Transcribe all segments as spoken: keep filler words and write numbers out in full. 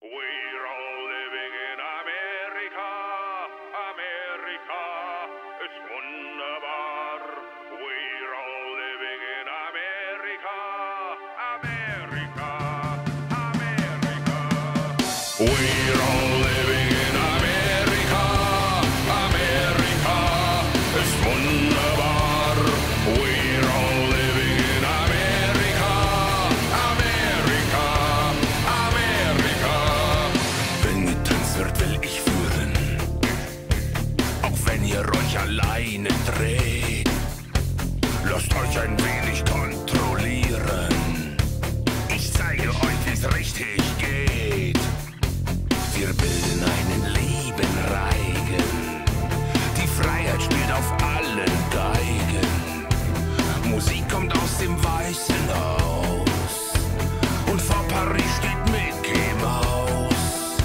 We're all living in Amerika, Amerika ist wunderbar. We're all living in Amerika, Amerika, Amerika. We're all living in Amerika, Amerika ist wunderbar. We're all living in Amerika, Amerika, Amerika. Wenn getanzt wird, will ich führen, auch wenn ihr euch alleine dreht. Lasst euch ein wenig kontrollieren. Ich zeige euch, wie's richtig geht. Wir bilden einen lieben Reigen. Die Freiheit spielt auf allen Geigen. Musik kommt aus dem Weißen Haus. Und vor Paris steht Mickey Mouse.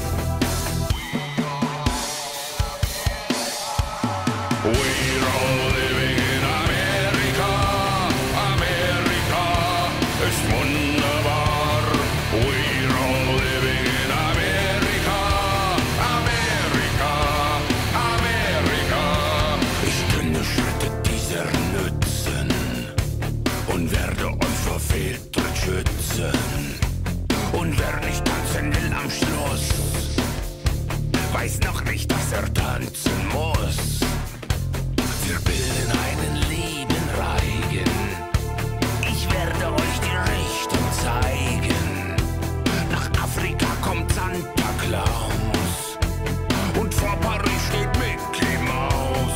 We're all living in Amerika, Amerika ist wunderbar. We're all living in Amerika, Amerika, Amerika. Ich kenne Schritte dieser nützen und werde unverfehlt schützen. Und wer nicht tanzen will am Schluss, weiß noch nicht, dass er tanzen muss. Wir bilden einen lieben Reigen. Ich werde euch die Richtung zeigen. Nach Afrika kommt Santa Claus. Und vor Paris steht Mickey Mouse.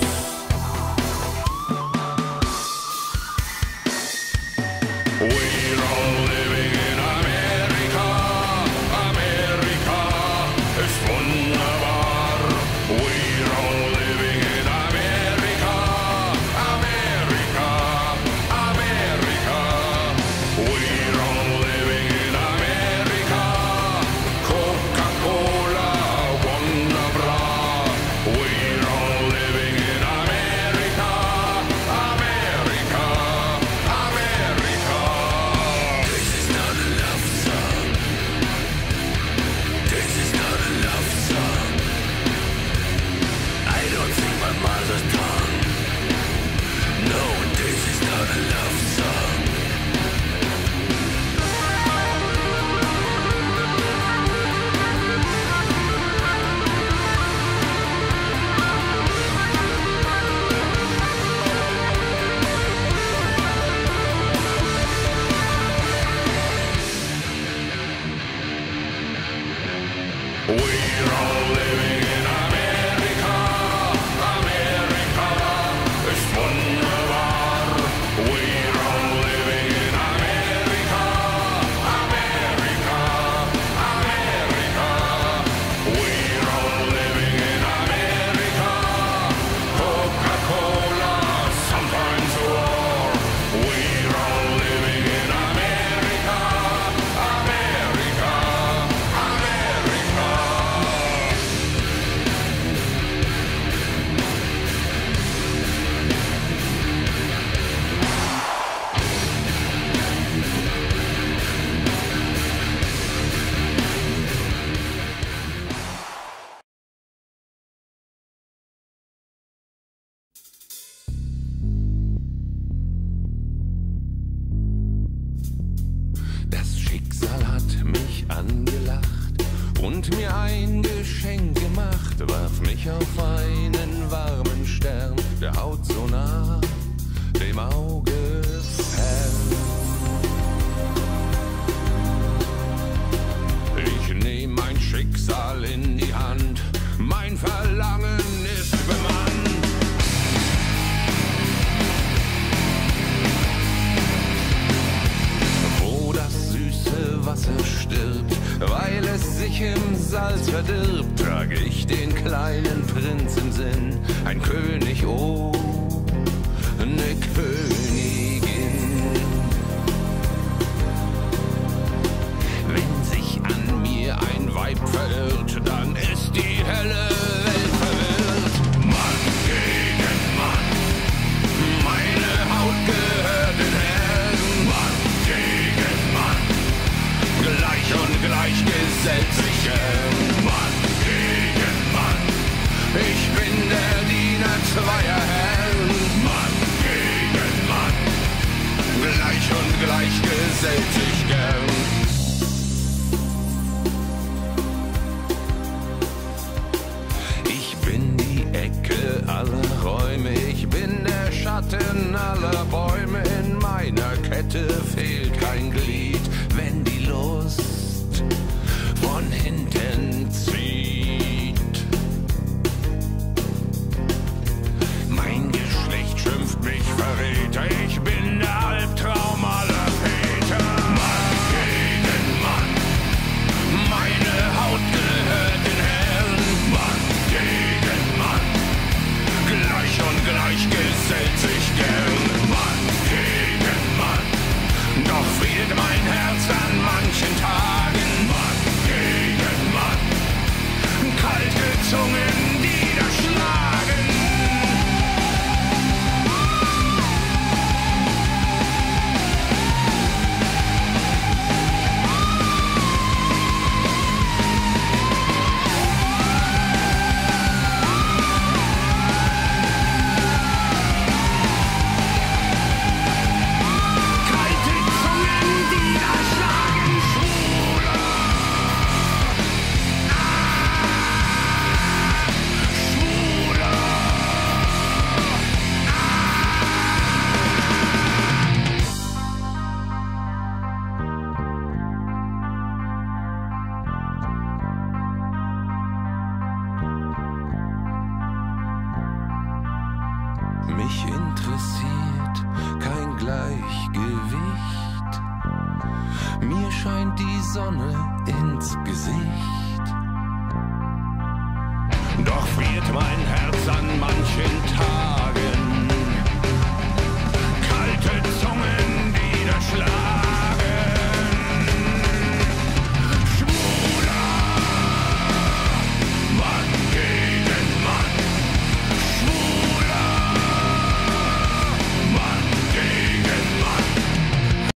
We're all living in Amerika, Amerika ist wunderbar. We're all living in Amerika, Amerika, Amerika. We're all living in Amerika. Coca-Cola, Wonderbra. We're all living in Amerika, Amerika, Amerika. This is not a love song. This is not a love song. I don't sing my mother's tongue. No, this is not a love song. We're all living in Amerika, Amerika ist wunderbar. We're all living in Amerika, Amerika, Amerika. We're all living in Amerika. Coca-Cola, sometimes war. We're all living in Amerika, Amerika, Amerika. Das Schicksal hat mich angelacht und mir ein Geschenk gemacht, warf mich auf einen warmen Stern, der Haut so nah, dem Auge fern. Ich nehm mein Schicksal in die Hand, mein Verlangen ist bemannt. Wo das süße Wasser stirbt, weil es sich im Salz verdirbt, trage ich den kleinen Prinz im Sinn, ein König, oh, ne Königin. Wenn sich an mir ein Weib verirrt, dann ist die helle Welt verwirrt. Mann gegen Mann, meine Haut gehört den Herren. Mann gegen Mann, gleich und gleich gesellt sich er. Kette fehlt kein Glied, wenn die Lust von hinten zieht. Mein Geschlecht schimpft mich Verräter, ich bin der Albtraum aller Väter. Mann gegen Mann, meine Haut gehört den Herren. Mann gegen Mann, gleich und gleich gesellt sich gern. Mann gegen Mann, doch fehlt mein Herz an manchen Tagen. Mann gegen Mann, kalte Zungen, die da schlagen. Mich interessiert kein Gleichgewicht. Mir scheint die Sonne ins Gesicht. Doch friert mein Herz an manchen Tagen. Kalte Zungen, die da schlagen.